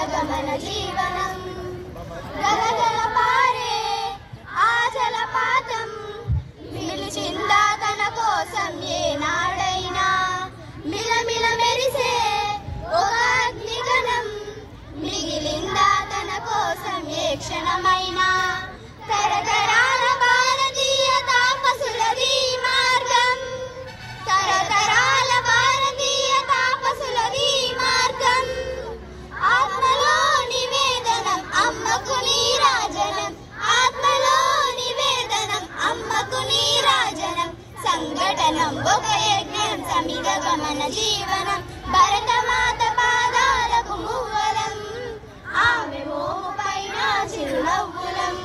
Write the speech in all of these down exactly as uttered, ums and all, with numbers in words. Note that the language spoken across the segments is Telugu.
గమన జీవనం గలగల పారే ఆ జలపాతం నిలిచిందా తన కోసం ఏనాడైనా మిలమిల మెరిసే ఒక అగ్నిగణం మిగిలిందా తన కోసం ఏ క్షణమైనా తరతరాల భారతీయ తాపసులది మార్గం తరతరాల భారతీయ తాపసులది మార్గం ఆత్మలో నివేదనం అమ్మకు నీరాజనం ఆత్మలో నివేదనం అమ్మకు నీరాజనం సంఘటనం ఒక యజ్ఞం సమిద గమన జీవనం భరతమాత పాదాలకు మువ్వలం ఆమె మోము పైన చిరునవ్వులం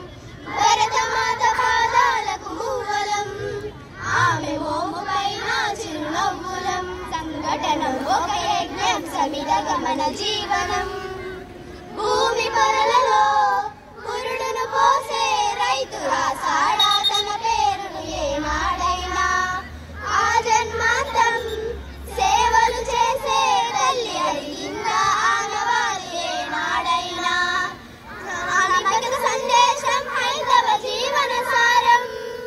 భరతమాత పాదాలకు మువ్వలం ఆమె మోము పైన చిరునవ్వులం సంఘటనం ఒక యజ్ఞం సమిద గమన జీవనం భూమి పొరలలో పురుడును పోసే రైతు రాసాడా తన పేరును ఏనాడైనా ఆ జన్మాంతం సేవలు చేసే తల్లి అడిగిందా ఆనవారి ఏనాడైనా అనామికత సందేశం హైందవ జీవన సారం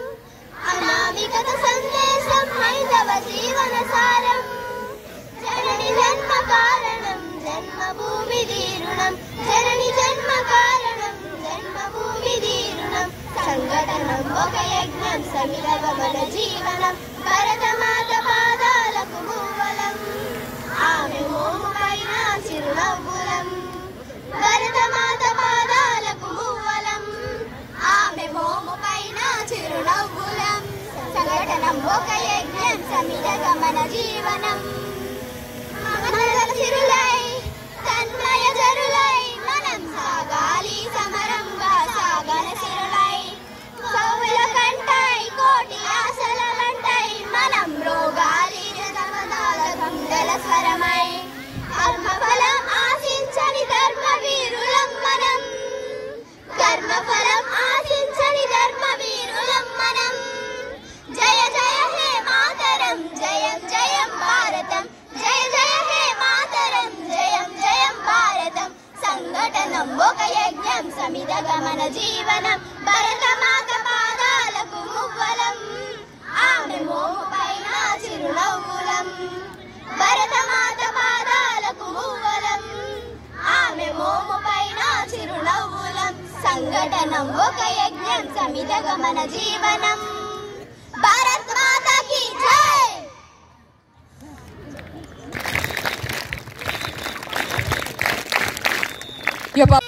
అనామికత సందేశం హైందవ జీవన సారం జనని జన్మ కారణం జన్మభూమి దీరుణం జనని జన్మ కారణం జన్మభూమి దీరుణం సంఘటనం ఒక యజ్ఞం సమిద గమన జీవనం భరతమాత పాదాలకు మువ్వలం ఆమె మోము పైన చిరునవ్వులం భరతమాత పాదాలకు మువ్వలం ఆమె మోము పైన చిరునవ్వులం సంఘటనం ఒక యజ్ఞం సమిద గమన జీవనం మనల సిరులై తన్మయ జరులై మనం సాగాలి సమరంగా సాగన సిరులై కౌల కంటై కోటి ఆశల వెంటై మనం రోగాలి జగమదాల గంగల స్వరమై కర్మఫలం ఆశించని ధర్మ వీరులం మనం కర్మఫలం ఆశించని ధర్మ వీరులం మనం జయ జయ హే మాతరం జయం జయం భారతం జయ జయ హే మాతరం జయం జయం భారతం సంఘటనం ఒక యజ్ఞం సమిద గమన జీవనం భరతమాత పాదాలకు మువ్వలం ఆమె మోము పైన చిరునవ్వులం భరతమాత పాదాలకు మువ్వలం ఆమె మోము పైన చిరునవ్వులం సంఘటనం ఒక యజ్ఞం సమిద గమన జీవనం భారత్ మాతాకి జై Your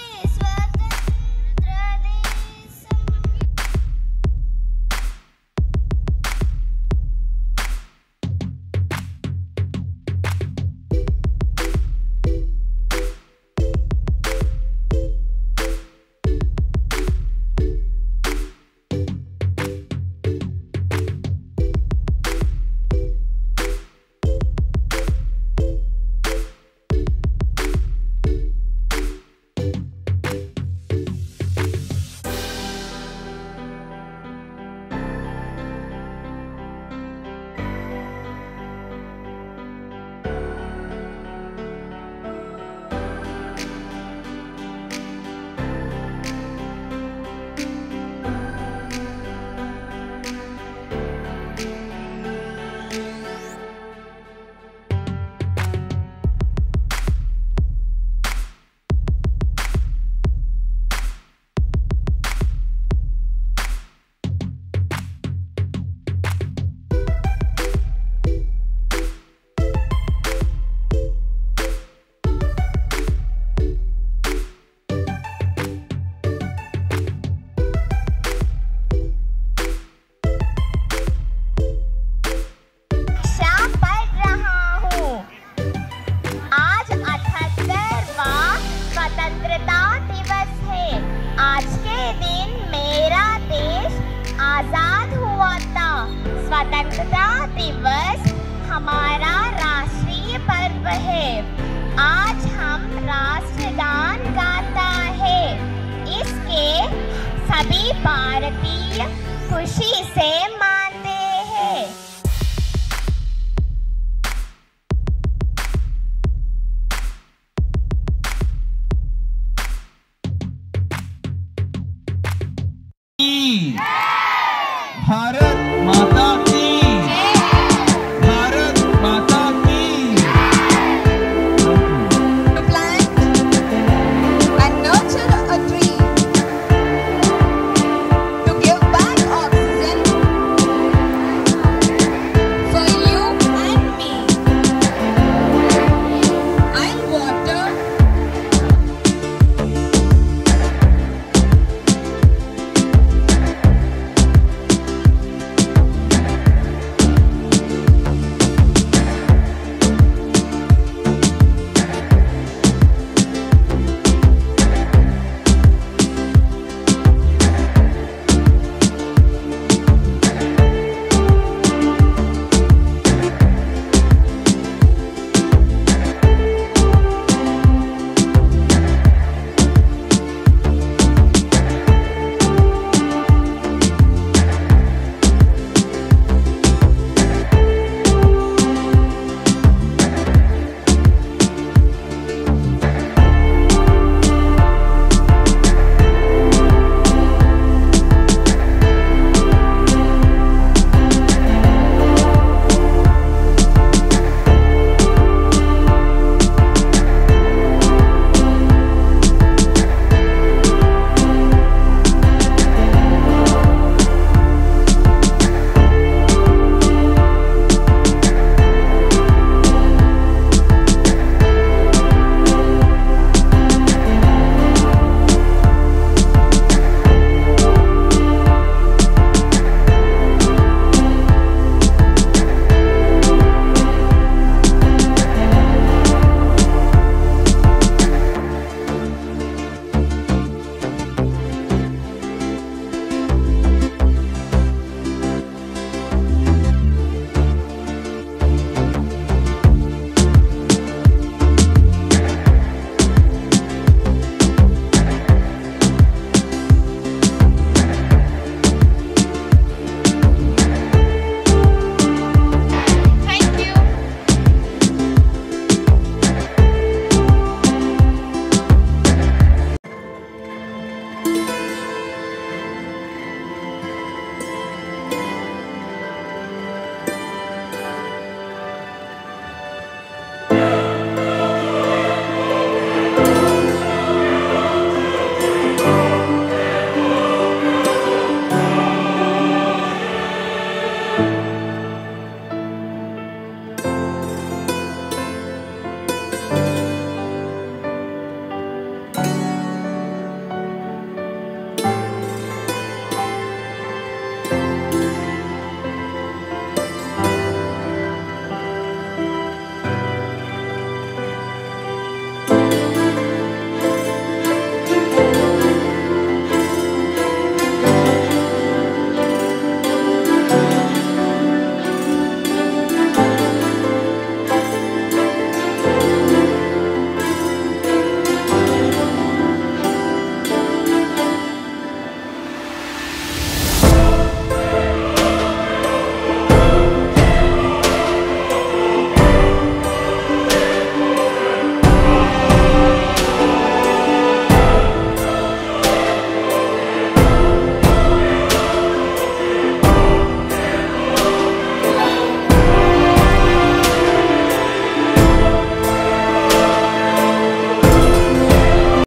स्वतंत्रता दिवस हमारा राष्ट्रीय पर्व है। आज हम राष्ट्रगान गाता है। इसके सभी भारतीय खुशी से मानते हैं। की